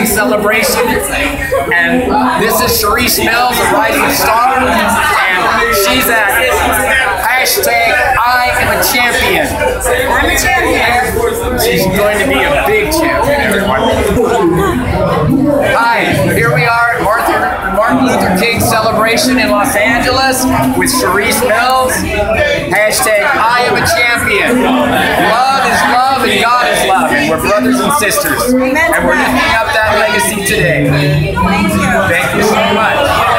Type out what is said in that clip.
Day celebration. And this is Cherise Mills, a rising star, and she's at hashtag I am a champion. I'm a champion. She's going to be a big champion, everyone. Hi, here we are at Martin Luther King celebration in Los Angeles with Cherise Mills. Hashtag I am a champion. Love is love and God is love. And we're brothers and sisters. And we're lifting up that legacy today. Thank you. Thank you so much.